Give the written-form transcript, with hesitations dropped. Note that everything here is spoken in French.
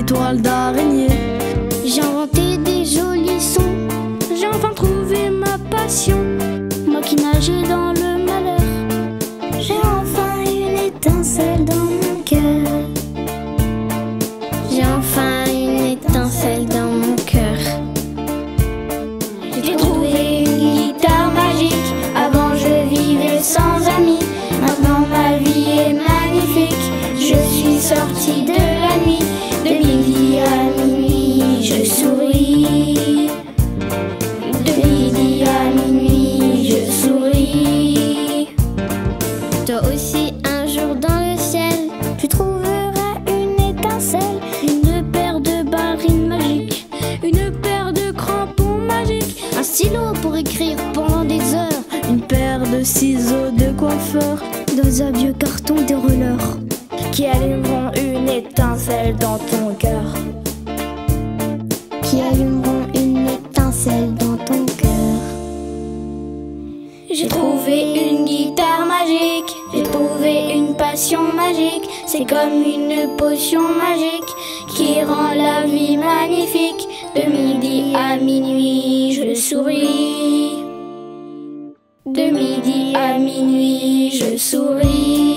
toiles d'araignée. J'ai inventé des jolis sons, J'ai enfin trouvé ma passion. moi qui nageais dans le malheur. J'ai enfin une étincelle dans mon cœur. J'ai enfin une étincelle dans mon cœur. J'ai trouvé une guitare magique. Avant je vivais sans amis. Maintenant ma vie est magnifique. Je suis sortie de la nuit. De midi à minuit je souris. De midi à minuit je souris. Toi aussi un jour dans le ciel tu trouveras une étincelle. Une paire de ballerines magiques, une paire de crampons magiques, Un stylo pour écrire pendant des heures. une paire de ciseaux de coiffeur Dans un vieux carton de roller qui allumeront une étincelle dans ton cœur. qui allumeront une étincelle dans ton cœur. J'ai trouvé une guitare magique. J'ai trouvé une passion magique. C'est comme une potion magique qui rend la vie magnifique. De midi à minuit je souris. De midi à minuit je souris.